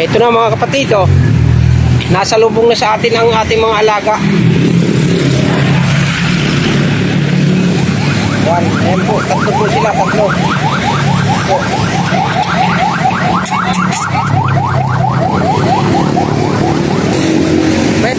Ito na mga kapatid, oh. Nasa lubong na sa atin ang ating mga alaga. Yan, ayan po, tatlo po sila, tatlo. Bet.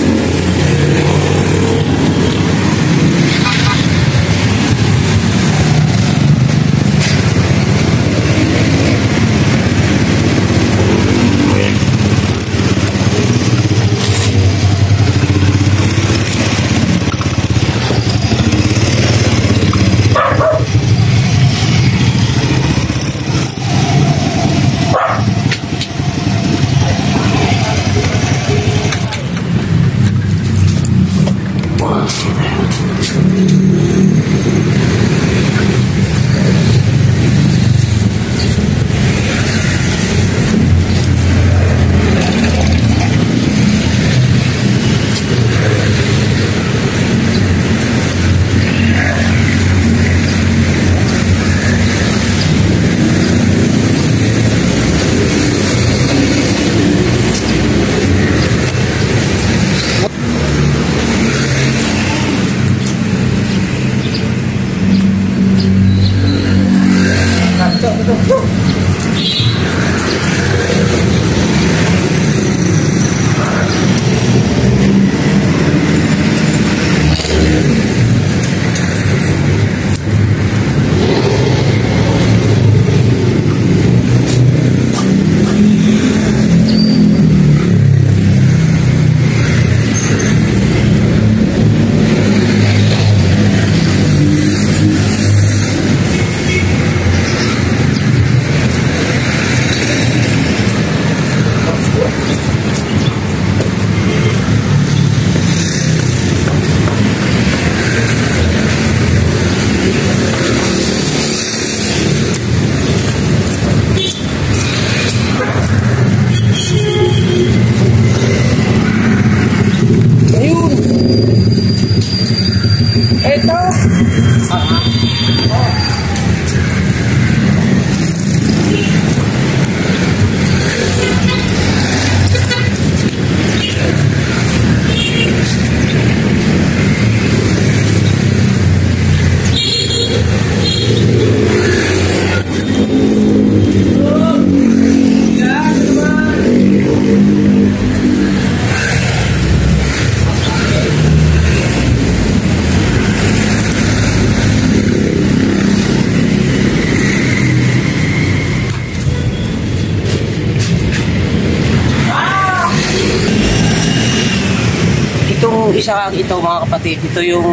Isa ito mga kapatid, ito yung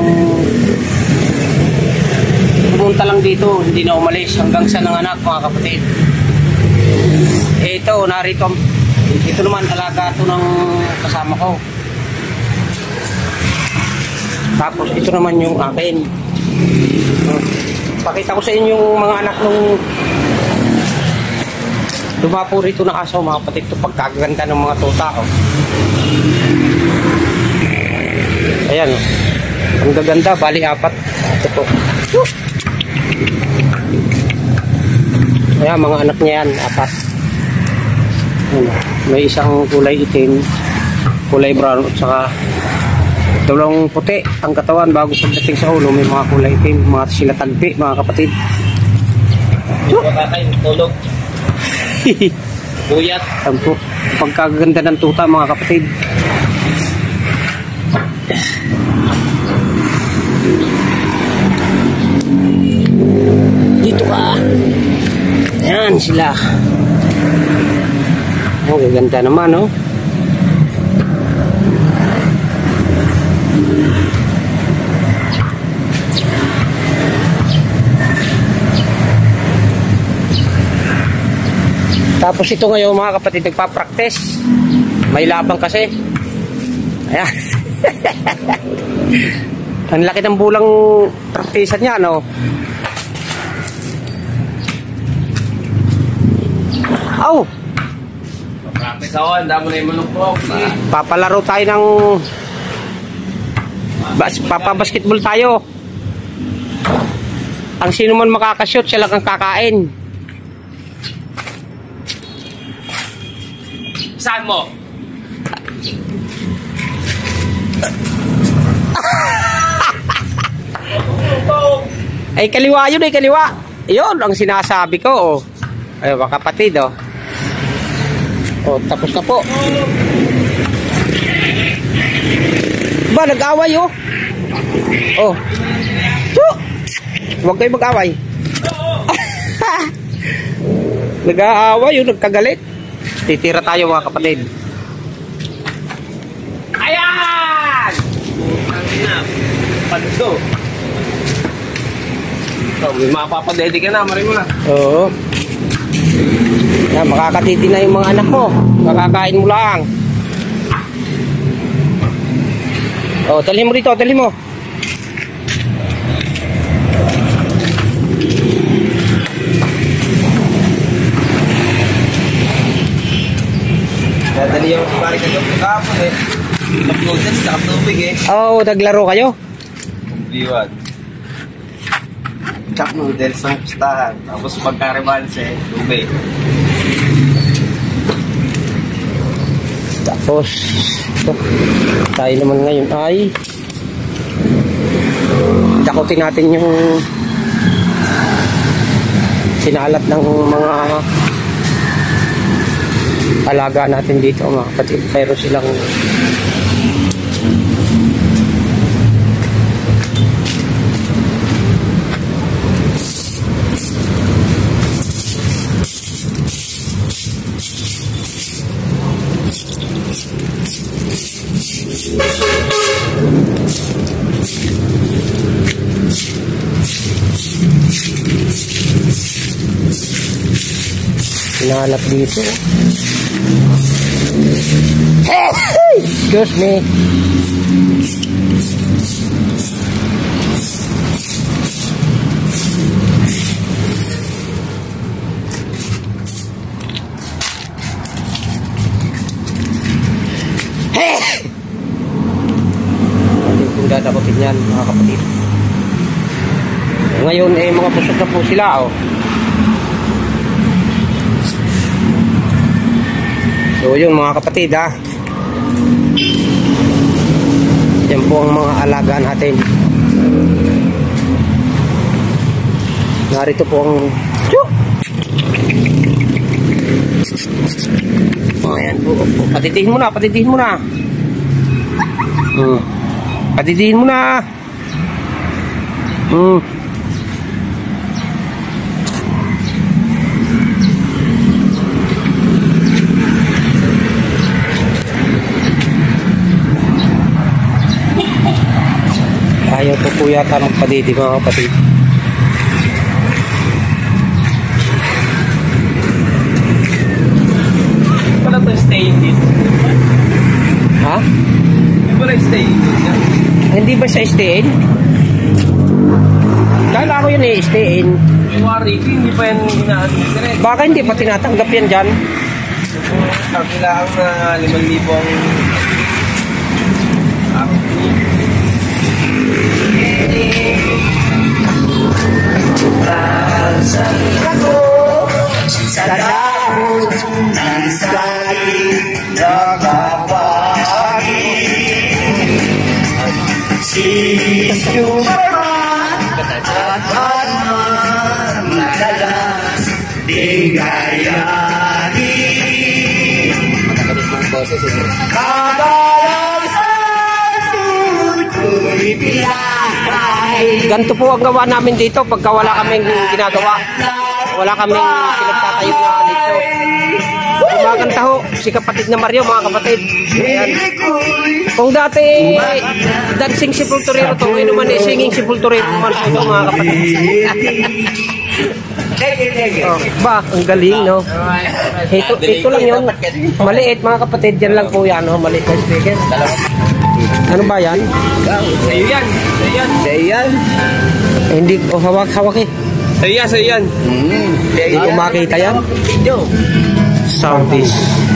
pumunta lang dito, hindi na umalis hanggang sa nanganak mga kapatid. Ito, narito, ito naman alaga ito ng kasama ko. Tapos ito naman yung akin. Pakita ko sa inyo yung mga anak nung dumapo rito na aso mga kapatid. Ito pagkaganda ng mga tuta, oh. Ayan, ang gaganda, bali apat. Ito po. Ayan, mga anak niya yan, apat. May isang kulay itim, kulay brown, at saka dalawang puti ang katawan bago pagdating sa ulo. May mga kulay itim, mga sila tagpi, mga kapatid. Tulog. Buyat. Ayan po, pagkaganda ng tuta mga kapatid. Dito ka. Ayan sila. Oh, ganda naman, oh. Tapos ito ngayon mga kapatid, nagpa-practice. May labang kasi. Ayan. Ang laki ng bulang praktisan niya, no? Aw! Practice ako, ang dami na yung manukpok. Papalaro tayo ng papabasketball tayo. Ang sino man makakashoot, siya lang ang kakain. Saan mo? Ay, kaliwa yun, ay kaliwa. Yun, ang sinasabi ko, oh. Ay, mga kapatid, oh. Oh, tapos na po. Ba, nag-away, oh. Oh. Huwag kayo mag-away. Nag-aaway, oh, nagkagalit. Titira tayo, mga kapatid. Ayan! Pagdo. So, may mapapadede ka na, marin mo na. Oo. Yan, makakatiti na yung mga anak mo. Makakain mo lang. Oh, dalhin mo rito, dalhin mo. Dadali yung pare ka yung kapon eh. Kaploads, nakaptubig eh. Oh, naglaro kayo? Liwan. Cup noodles ang pustahan. Tapos pagka-rebalse, tubig. Tapos, ito, tayo naman ngayon ay dakutin natin yung sinalat ng mga alaga natin dito, mga kapatid. Pero silang sinalat dito. Excuse me. Ating kung dadakutin yan, mga kapatid. Ngayon eh mga busog na po sila, oh. So yun, mga kapatid, ha. Yan po ang mga alaga natin. Narito po ang ayan po. Patitihin mo na, patitihin mo na. Patitihin mo na. Ayaw po yata magpadidi, mga kapatid. Wala to stay dito. Ha? Hindi ba stay dito? Hindi ba siya stay-in? Kala ko yun eh, stay-in. May warranty, hindi pa yan ina-administrate. Baka hindi pa tinatanggap yan dyan. Kabilang na 5,000 ang sa dahon ng saging nakapagin. Si Superman at Batman madalas di gayahin. Kadalasan ko'y pinatay. Ganito po ang gawa namin dito pagka wala kaming ginagawa. Wala kaming pinagtatayo na dito. Kumakanta ho, si kapatid na Mario, mga kapatid. Ayan. Kung dati dancing sepulturero to, ngayon naman singing sepulturero naman po ito, mga kapatid. Oh, ba, ang galing, no? Ito lang yun. Maliit, mga kapatid. Yan lang po yan, no? Maliit na speaker. Ano ba yan? sa'yo yan. Sa'yo yan. Sa'yo yan. Eh, hindi ko hawak-hawak eh. Sa'yo yan, sa'yo yan. Hindi ko makita yan. Southeast.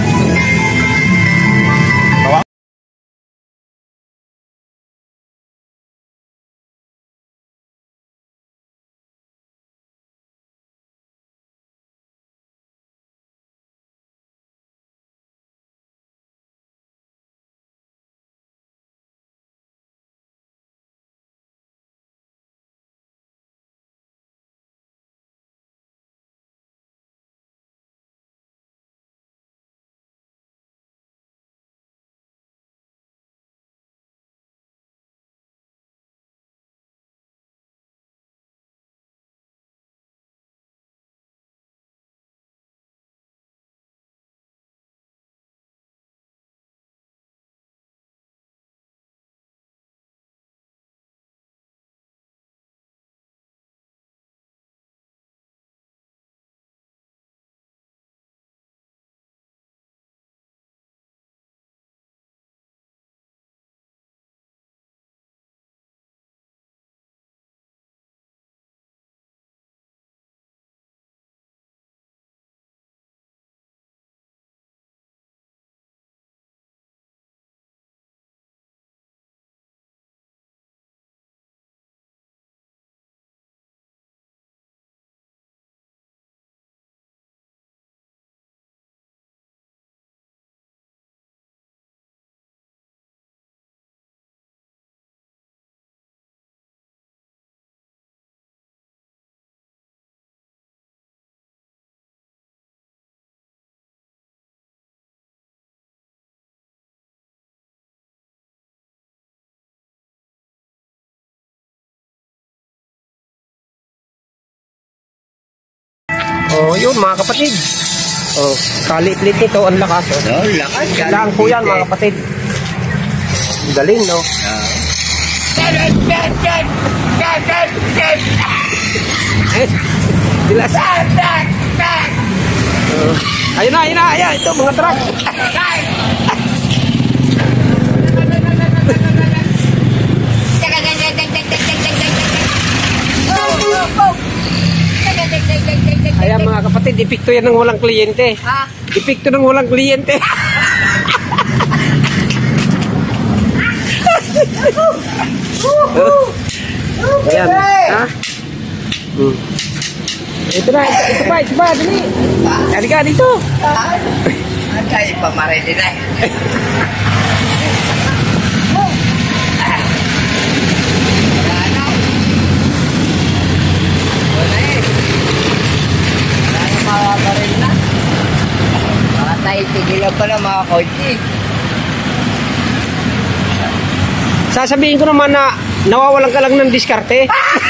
Oh, yun mga kapatid. Oh, kaliit-lit nito, ang lakas. Oh. No, lakas. Kailangan po yan mga kapatid. Galing, no? Eh, bilas. Ayun na, ayan. Ito, mga truck. Ayan mga kapatid, epekto yan ng walang kliyente. Epekto ng walang kliyente. Ayan. Ha? Ito pa, dali. Halika dito. Ang kaya pa marilin ay. Makabaril na. Tayo tigilan pa na mga kotse. Sasabihin ko naman na nawawalan ka lang ng diskarte.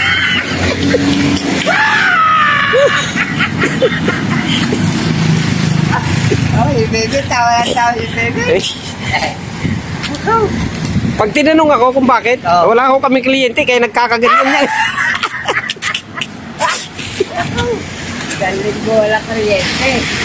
Oh, baby, tawa baby. Pag tinanong ako kung bakit, wala ako kami kliyente kaya nagkakaganyan yan. Galing ko wala kuryente.